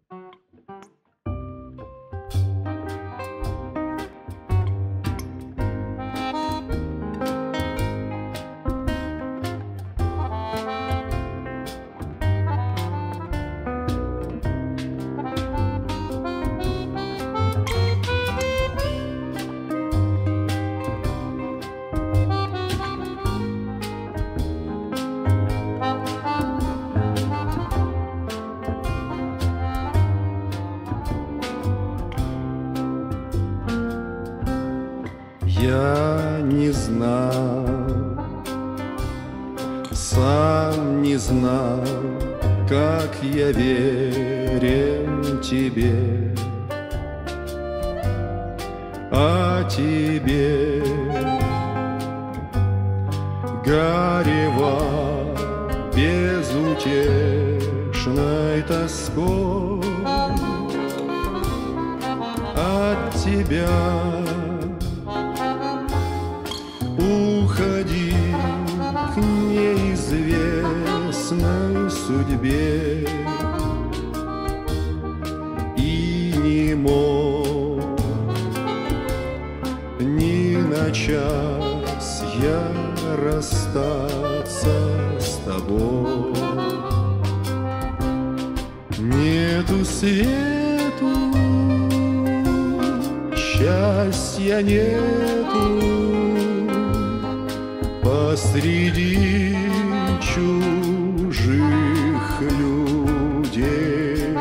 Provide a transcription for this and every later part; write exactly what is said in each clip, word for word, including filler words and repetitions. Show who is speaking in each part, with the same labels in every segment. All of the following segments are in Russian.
Speaker 1: Я не знал, сам не знал, как я верен тебе, а тебе горевал безутешной тоской. От тебя уходи к неизвестной судьбе, и не мог ни на час я расстаться с тобой. Нету свету, счастья нету посреди чужих людей.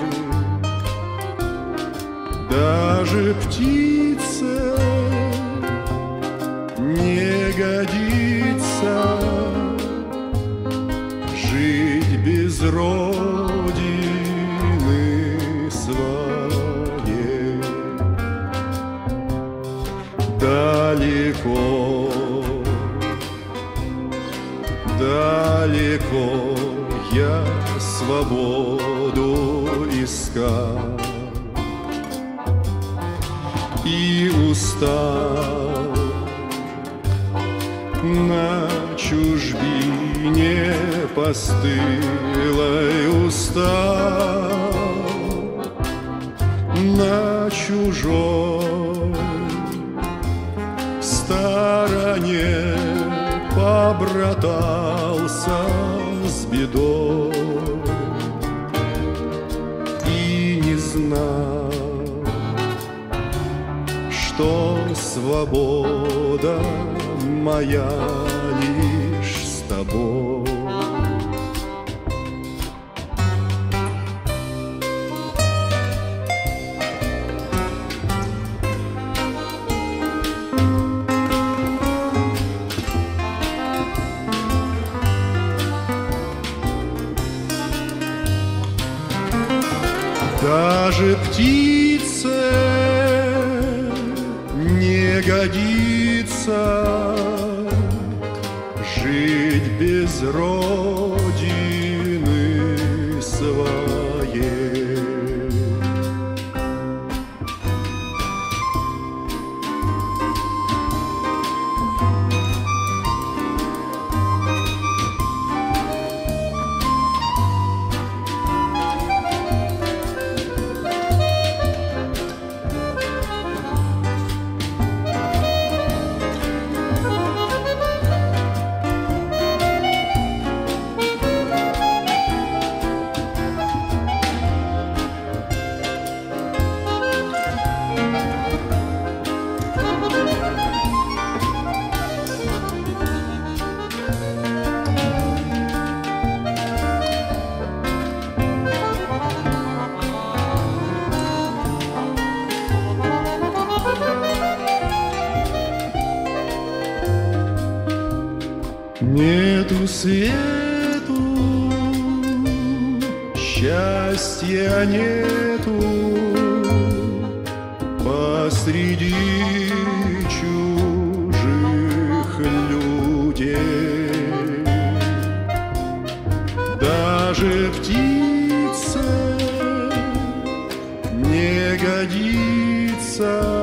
Speaker 1: Даже птице не годится жить без родины своей. Далеко, далеко я свободу искал и устал на чужбине постылой, устал на чужой стороне, побратался с бедой и не знал, что свобода моя лишь с тобой. Даже птице не годится жить без родины своей. Нету свету, счастья нету посреди чужих людей. Даже птице не годится